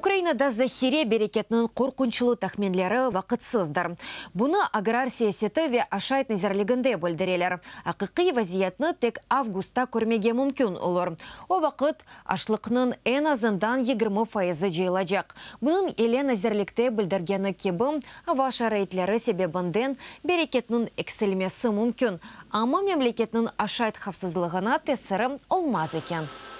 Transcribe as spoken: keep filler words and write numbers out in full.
Украинада захире берекетнің қорқынчылы тахменлері вақытсыздар. Бұны аграр саясеті ве ашайт незерлігінде бөлдірелер. Ақиқи вазиятны тек августа көрмеге мүмкін олар. О вақыт ашлықның en azından егерме пайызы жайылacak. Бұның елен незерлікте білдіргені кебім, ваша рейтлері себебінден берекетнің экселмесі мүмкін. Ама мемлекетнің ашайт хавсызлығына тесірі олмаз екен.